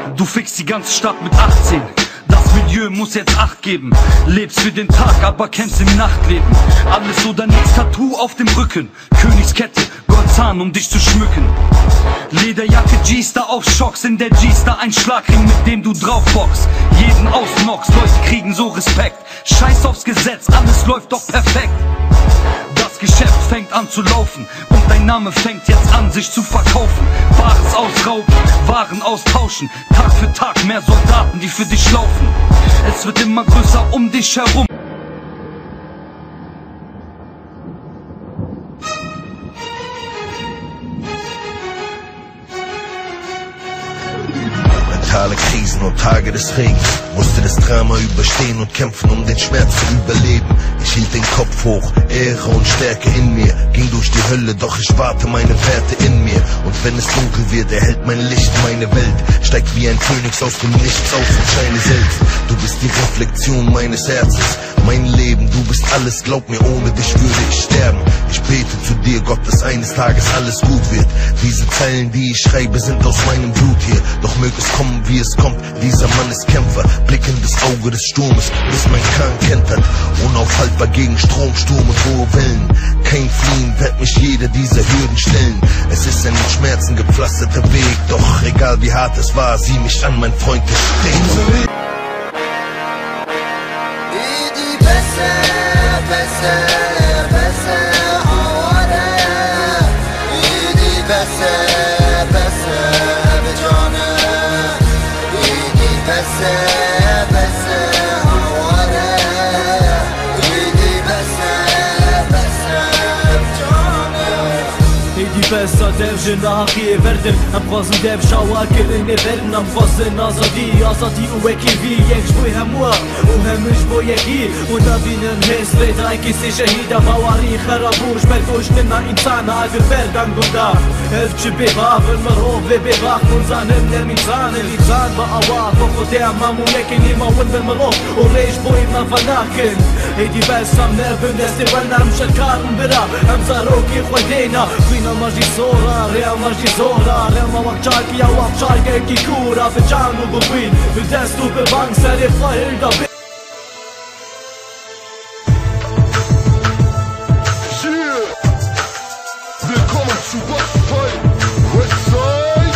Du fickst die ganze Stadt mit 18. Das Milieu muss jetzt Acht geben. Lebst für den Tag, aber kämpfst im Nachtleben. Alles oder nichts, Tattoo auf dem Rücken. Königskette, Goldzahn, um dich zu schmücken. Lederjacke, G-Star auf Schocks. In der G-Star ein Schlagring, mit dem du drauf boxst. Jeden ausnockst, Leute kriegen so Respekt. Scheiß aufs Gesetz, alles läuft doch perfekt. Das Geschäft fängt an zu laufen und dein Name fängt jetzt an, sich zu verkaufen. Bares ausrauben, Waren austauschen, Tag für Tag mehr Soldaten, die für dich laufen. Es wird immer größer um dich herum. Mentale Krisen und Tage des Regens, musste das Drama überstehen und kämpfen, um den Schmerz zu überleben. Ich hielt den Kopf hoch, Ehre und Stärke in mir, ging durch die Hölle, doch ich warte meine Werte in mir. Und wenn es dunkel wird, erhält mein Licht meine Welt, steigt wie ein Phönix aus dem Nichts auf und scheine selbst. Du bist die Reflexion meines Herzens, mein Leben, du bist alles, glaub mir, ohne dich würde ich sterben. Ich bete zu dir, Gott, dass eines Tages alles gut wird. Diese Zeilen, die ich schreibe, sind aus meinem Blut hier, doch möge es kommen, wie es kommt. Dieser Mann ist Kämpfer, Blick in das Auge des Sturmes, bis mein Kran kentert, unaufhaltbar gegen Strom, Sturm und hohe Wellen. Kein Fliehen wird mich jede dieser Hürden stellen. Es ist ein mit Schmerzen gepflasterter Weg, doch egal wie hart es war, sieh mich an, mein Freund, der steht. بسا dev جناحی وردن هم خوازم dev شواکر نبرن هم خوازن آزادی و اکیوی یک جبوی هموا و همش بو یکی و نبینن هست ریدای کسی شهیده باواری خرابوش بردوشتن انسان اگر بردن گنده هف چی ببافر مروف بباخ منزانم نمیزان الانسان با آواق و خودی امامو یکی نیماون بالمروف و ریش بوی ما فناکن هیدی بسام نبن دستی ونم شکارم برا هم زاروکی خودینا فینا ماجی زورا ریا ماجی زورا رما وقتاکی یا وقتاکی کی کورا به جان و ببین به دست و به بانک سر فایر دا Willkommen zu Westfall, Westside.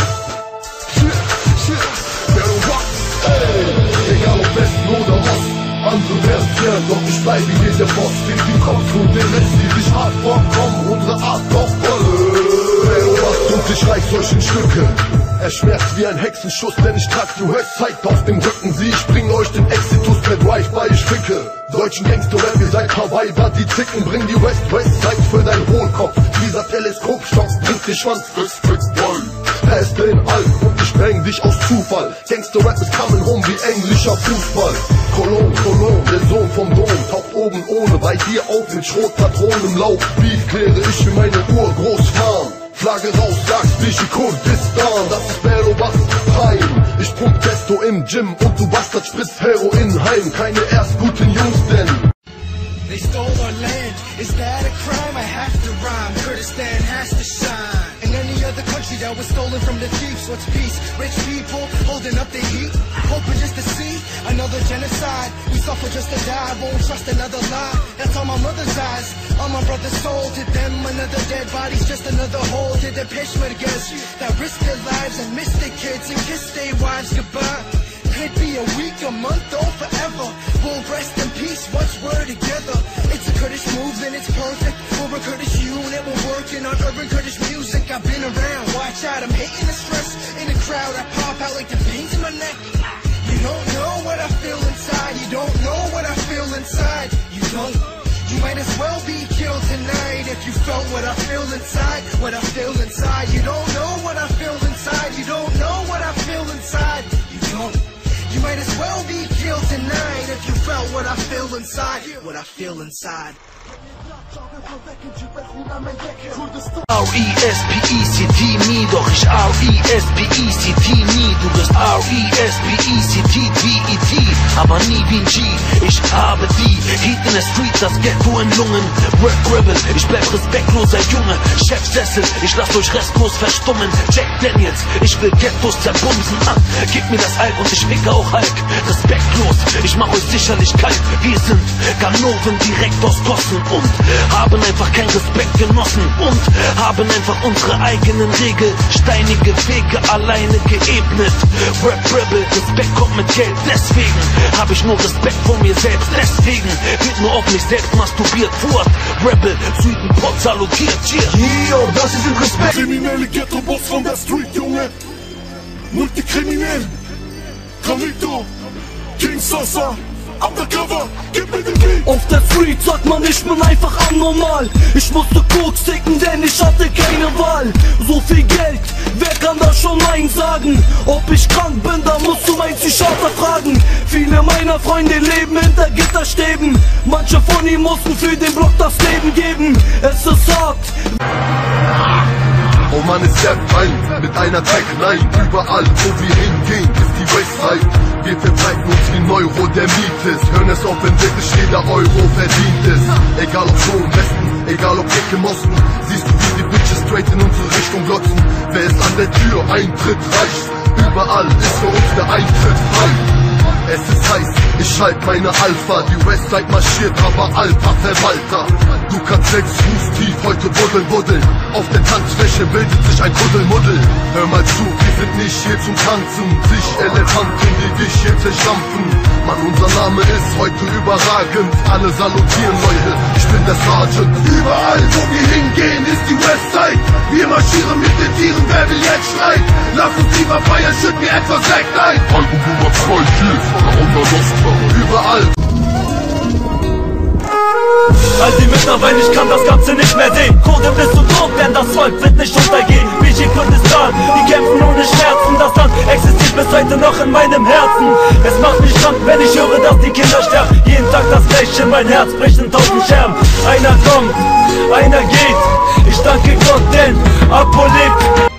Battle Rock, ey. Egal ob Westen oder Ost, andere werden fern, doch ich bleibe hier der Boss. Fick den Kopf und den Rest, die sich hart vorkommen, unsere Art doch voll. Und ich reiß euch in Stücke. Er schmerzt wie ein Hexenschuss, denn ich trag die Westside auf dem Rücken. Ich bring euch den Exitus per Drive-By, ich ficke. Deutschen Gangster-Rap, ihr seid Hawaii, da die Zicken. Bring die Westside für deinen Hohlkopf. Dieser Teleskopstock bringt den Schwanz fürs Football. Er ist in Alp und ich spreng dich aus Zufall. Gangster-Rap ist coming home wie englischer Fußball. Cologne, der Sohn vom Dom, taucht oben ohne, bei dir auf mit Schrotpatronen im Lauf. Beef kläre ich wie meine Urgroßfahren. Flagge raus, sagst dich in Kurdistan, das ist Battle Time. Ich pump Testo im Gym und du Bastard spritzt Heroin heim. Keine erst guten Jungs, denn they stole our land, is that a crime? I have to rhyme, Kurdistan has to shine. In any other country that was stolen from the thieves, what's peace? Rich people holding up the heat, hoping just to see another genocide. We suffer just to die, won't trust another lie. That's all my mother's eyes, all my brother's soul. To them another dead body's just another hole. To the Peshmergas that risk their lives and miss their kids and kiss their wives goodbye. Could be a week, a month, or forever. We'll rest in peace once we're together. It's a Kurdish movement, it's perfect. We're a Kurdish unit, we're working on urban Kurdish music. I've been around, watch out, I'm hating the stress. In the crowd, I pop out like the veins in my neck. You don't know what I feel inside. You don't know what I feel inside. You don't. You might as well be killed tonight if you felt what I feel inside. What I feel inside. You don't know what I feel inside. You don't know what I feel inside. You don't. You might as well be killed tonight if you felt what I feel inside. What I feel inside. R-E-S-P-E-C-T, me, doch ich R-E-S-P-E-C-T, nie. Du bist R-E-S-P-E-C-T-V-E-T, aber nie wie ein G. Ich habe die Heat in der Street, das Ghetto in Lungen. Rap Rebel, ich bleib respektloser Junge. Chefsessel, ich lass euch restlos verstummen. Jack Daniels, ich will Ghettos zerbumsen. Gib mir das Alk und ich ficke auch Hulk. Respektlos, ich mach euch sicherlich kalt. Wir sind Ganoven direkt aus Gossen und haben einfach keinen Respekt genossen und haben einfach unsere eigenen Regeln, steinige Wege alleine geebnet. Rap Rebel, Respekt kommt mit Geld, deswegen hab ich nur Respekt vor mir selbst, deswegen wird nur auf mich selbst masturbiert. Furt, Rebel, Südenport salutiert, Yo, das ist ein Respekt. Kriminelle Ghetto-Boss von der Street, Junge. Multikriminell. Carlito, King Sasa, Undercover, gib mir den Beat. Auf der Street sagt man, ich bin einfach abnormal. Ich musste Koks ticken, denn ich hatte keine Wahl. So viel Geld, wer kann da schon Nein sagen? Ob ich krank bin, da musst du meinen Psychiater fragen. Viele meiner Freunde leben hinter Gitterstäben. Manche von ihnen mussten für den Block das Leben geben. Es ist hart. Oh Mann, ist der Feind mit einer Tagline. Überall, wo wir hingehen, ist die Westside. Wir vertreiben uns wie Neurodermitis. Hören es auf, wenn wirklich jeder Euro verdient ist. Egal ob schon im Westen, egal ob Eck im Osten. Siehst du, wie die Bitches straight in unsere Richtung glotzen. Wer ist an der Tür? Eintritt reicht. Überall ist für uns der Eintritt frei. Es ist heiß, ich halt meine Alpha. Die Westside marschiert, aber Alpha Verwalter. Du kannst 6 Fuß tief heute buddeln. Auf der Tanzfläche bildet sich ein Kuddelmuddel. Hör mal zu, wir sind nicht hier zum Tanzen. Sich Elefanten, die dich hier zerstampfen. Mann, unser Name ist heute überragend. Alle salutieren, Leute, ich bin der Sergeant. Überall, wo wir hingehen, ist die Westside. Wir marschieren mit den Tieren, wer will jetzt schreit? Lass uns lieber feiern, schütt mir etwas Sekt ein. Album Nummer 2, überall. Also mittlerweile, ich kann das Ganze nicht mehr sehen. Kurde bist du tot, denn das Volk wird nicht untergehen. Wie in Kurdistan, die kämpfen ohne Schmerzen. Das Land existiert bis heute noch in meinem Herzen. Es macht mich krank, wenn ich höre, dass die Kinder sterben. Jeden Tag das Gleiche, mein Herz bricht in 1000 Scherben. Einer kommt, einer geht. Ich danke Gott, denn Apo lebt.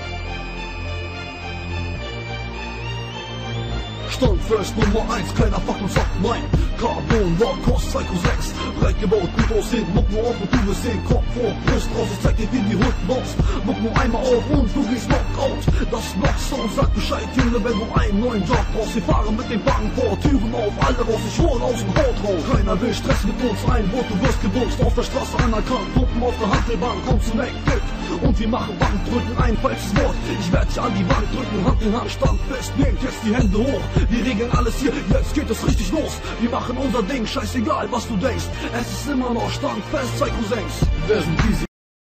Standfest Nummer 1, keiner fuckt uns ab, nein. Carbon, Rock, Kost 206. Breit gebaut, gut aussehen, muck nur auf und du wirst sehen. Kopf vor, Brust raus, ich zeig dir, wie die Hut baust. Muck nur einmal auf und du gehst Knockout. Das Knock-Sound sagt Bescheid, Junge, wenn du einen neuen Job brauchst. Wir fahren mit dem Wagen vor, Türen auf, alle raus, ich hol aus dem Haut raus. Keiner will Stress mit uns, ein Wort, du wirst gebumst. Auf der Straße anerkannt, Puppen auf der Handelbank, kommst du weg, fit. Und wir machen Bankdrücken, ein falsches Wort. Ich werd dich an die Wand drücken, Hand in Hand, stand fest, nehmt jetzt die Hände hoch. Wir regeln alles hier, jetzt geht es richtig los. Wir machen unser Ding, scheißegal was du denkst. Es ist immer noch standfest, 2 Cousins. Wer sind diese?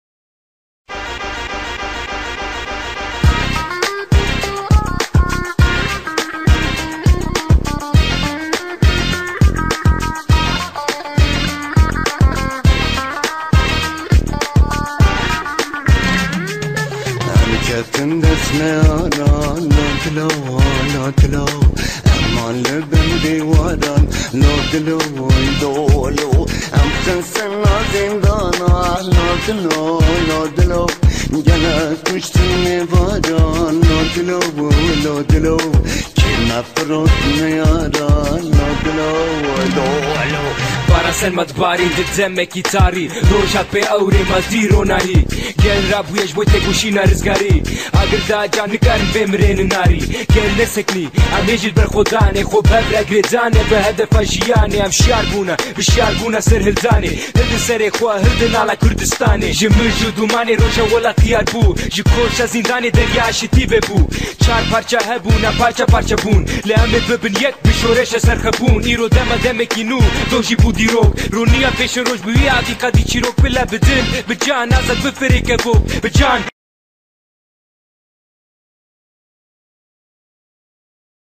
أمان لبندي ودان لو دولو أم تنسنا زندانا لو جلس مشتني فادان لو كنا فرط ميادان لو Para sen ma t'bari, ndëdzem me kitari Rojat pe aure ma ziro nari Gjen rabu jesh bojt e kushina rizgari Agërda gjan në karën vemre në nari Gjen nesekni, a me gjit bër khodane Kho bëbra gredzane, bë hedef a gjijane Am sharbuna sër hëldane Hëldën sere khoa hëldën ala Kurdistane Gjë më gjudumane, roja wala tjar bu Gjë kosha zindane, dërja shiti bebu Qar parqa hebuna, parqa bun Le amet bëbën jet, bishoreshe sër khëpun Iro dema deme kinu, do gjibu dirok Runia peshe rosh bëja, di ka di qirok Pëlla bëdin, bëgjan, azat bëfere ke vok Bëgjan